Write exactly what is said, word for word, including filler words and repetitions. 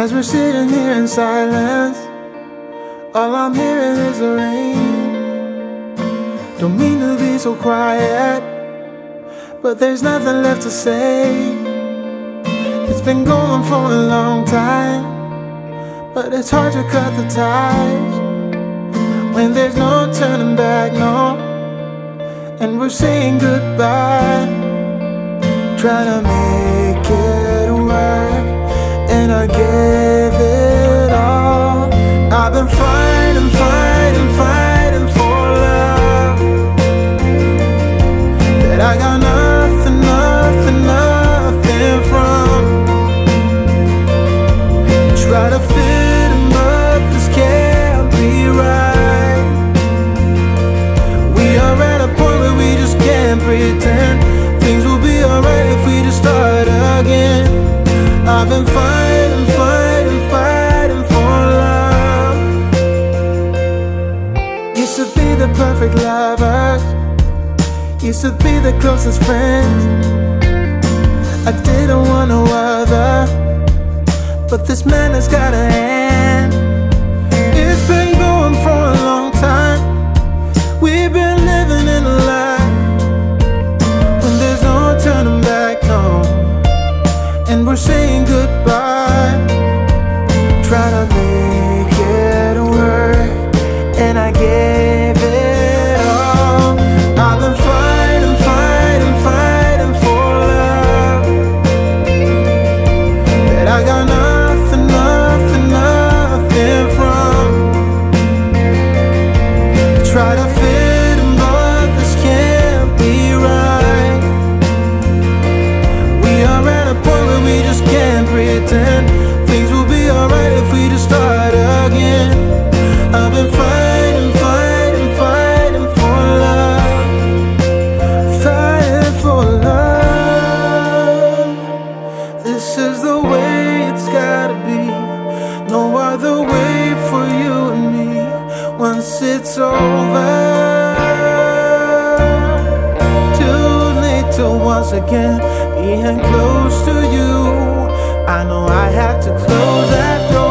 As we're sitting here in silence, all I'm hearing is the rain. Don't mean to be so quiet, but there's nothing left to say. It's been going for a long time, but it's hard to cut the ties when there's no turning back, no. And we're saying goodbye, trying to make it work, and I gave it all. I've been fighting, fighting, fighting for love that I got nothing, nothing, nothing from. Try to fit in, but this can't be right. We are at a point where we just can't pretend things will be alright if we just start again. I've been fighting, fighting, fighting for love. Used to be the perfect lovers, used to be the closest friends. I didn't want no other, but this man has got a hand. It's been going for a long time. We've been living in a lie when there's no turning back, no. And we're saying goodbye, try to make it work, and I gave it all. I've been fighting, fighting, fighting for love that I got nothing, nothing, nothing from. Try to fit in, but this can't be right. We are at a point where we just can't pretend things will be alright if we just start again. I've been fighting, fighting, fighting for love, fighting for love. This is the way it's gotta be, no other way for you and me. Once it's over, too late to once again being close to you. I know I have to close that door.